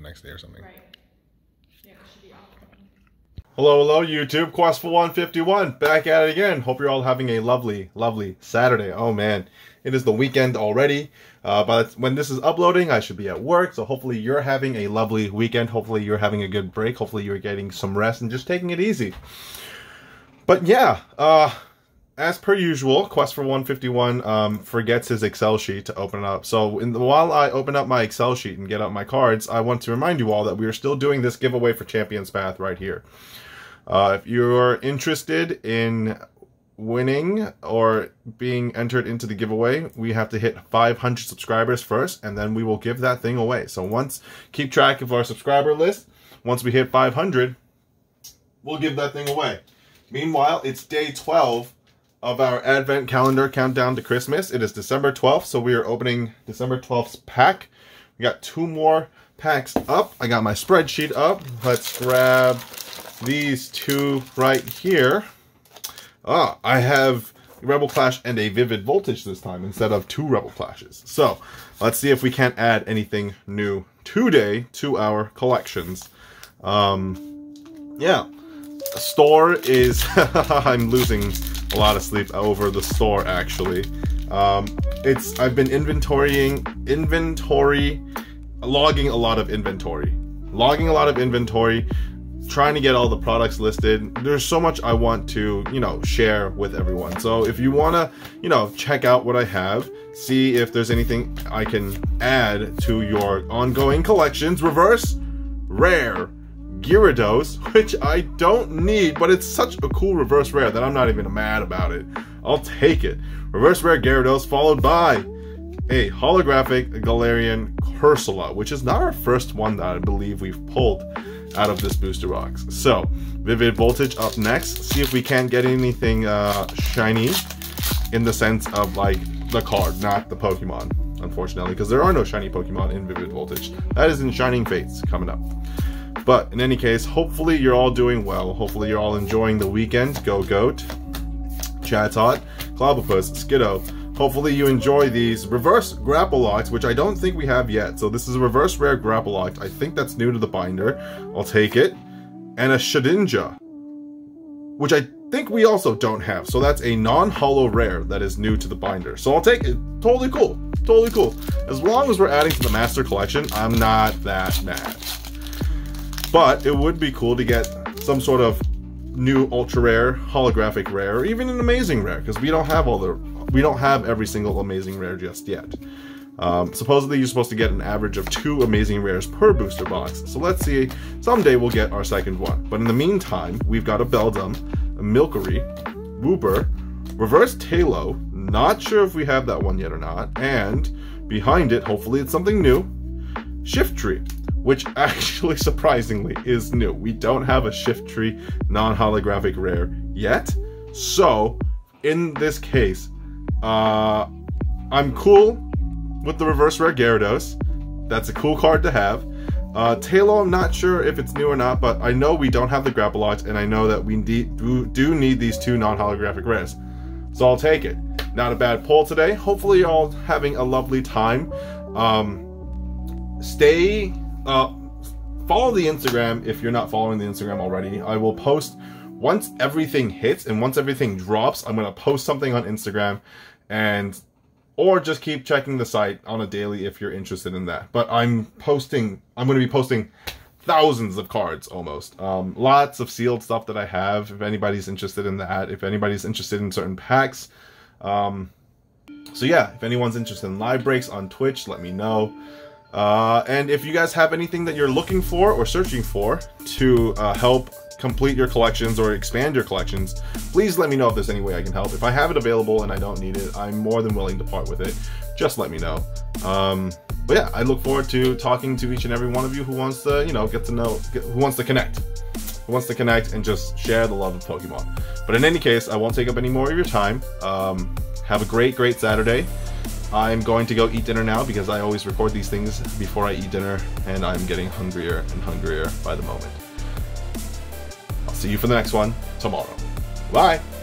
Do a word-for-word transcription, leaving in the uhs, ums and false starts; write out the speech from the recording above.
next day or something. Right. Yeah, it should be off. Hello, hello, YouTube. Quest for one fifty-one, back at it again. Hope you're all having a lovely, lovely Saturday. Oh man, it is the weekend already. Uh, but when this is uploading, I should be at work. So hopefully you're having a lovely weekend. Hopefully you're having a good break. Hopefully you're getting some rest and just taking it easy. But yeah, uh, as per usual, Quest for one fifty-one um, forgets his Excel sheet to open it up. So in the, while I open up my Excel sheet and get out my cards, I want to remind you all that we are still doing this giveaway for Champions Path right here. Uh, if you're interested in winning or being entered into the giveaway, we have to hit five hundred subscribers first, and then we will give that thing away. So once, keep track of our subscriber list. Once we hit five hundred, we'll give that thing away. Meanwhile, it's day twelve of our Advent calendar countdown to Christmas. It is December twelfth, so we are opening December twelfth's pack. We got two more packs up. I got my spreadsheet up. Let's grab these two right here. Ah, I have Rebel Clash and a Vivid Voltage this time instead of two Rebel Clashes. So, let's see if we can't add anything new today to our collections. Um, yeah. Store is... I'm losing a lot of sleep over the store, actually. Um, it's I've been inventorying... Inventory... Logging a lot of inventory. Logging a lot of inventory... Trying to get all the products listed. There's so much I want to, you know, share with everyone. So if you want to, you know, check out what I have, see if there's anything I can add to your ongoing collections. Reverse Rare Gyarados, which I don't need, but it's such a cool reverse rare that I'm not even mad about it. I'll take it. Reverse Rare Gyarados followed by a holographic Galarian Corsola, which is not our first one that I believe we've pulled out of this booster box. So, Vivid Voltage up next. See if we can't get anything uh, shiny in the sense of like the card, not the Pokemon, unfortunately, because there are no shiny Pokemon in Vivid Voltage. That is in Shining Fates coming up. But in any case, hopefully you're all doing well. Hopefully you're all enjoying the weekend. Go Goat, Chatot, Clobbopus, Skiddo. Hopefully you enjoy these reverse Grapploct, which I don't think we have yet. So this is a reverse rare Grapploct. I think that's new to the binder. I'll take it. And a Shedinja, which I think we also don't have. So that's a non-holo rare that is new to the binder. So I'll take it. Totally cool. Totally cool. As long as we're adding to the Master Collection, I'm not that mad. But it would be cool to get some sort of new ultra rare, holographic rare, or even an amazing rare, because we don't have all the we don't have every single amazing rare just yet. Um, supposedly you're supposed to get an average of two amazing rares per booster box, so let's see, someday we'll get our second one. But in the meantime, we've got a Beldum, a Milcery, Wooper, Reverse Taillow, not sure if we have that one yet or not, and behind it, hopefully it's something new, Shiftry, which actually surprisingly is new. We don't have a Shiftry non-holographic rare yet, so in this case, uh, I'm cool with the reverse rare Gyarados. That's a cool card to have. Uh, Taillow, I'm not sure if it's new or not, but I know we don't have the Grapploct, and I know that we do, do need these two non-holographic rares. So I'll take it. Not a bad pull today. Hopefully you're all having a lovely time. Um, stay... Uh, follow the Instagram if you're not following the Instagram already. I will post... Once everything hits and once everything drops, I'm going to post something on Instagram, and or just keep checking the site on a daily if you're interested in that. But I'm posting, I'm going to be posting thousands of cards almost. Um, lots of sealed stuff that I have, if anybody's interested in that, if anybody's interested in certain packs. Um, so yeah, if anyone's interested in live breaks on Twitch, let me know. Uh, and if you guys have anything that you're looking for or searching for to uh, help complete your collections or expand your collections, please let me know if there's any way I can help. If I have it available and I don't need it, I'm more than willing to part with it. Just let me know. Um, but yeah, I look forward to talking to each and every one of you who wants to, you know, get to know, get, who wants to connect. Who wants to connect and just share the love of Pokemon. But in any case, I won't take up any more of your time. Um, have a great, great Saturday. I'm going to go eat dinner now because I always record these things before I eat dinner, and I'm getting hungrier and hungrier by the moment. I'll see you for the next one tomorrow. Bye!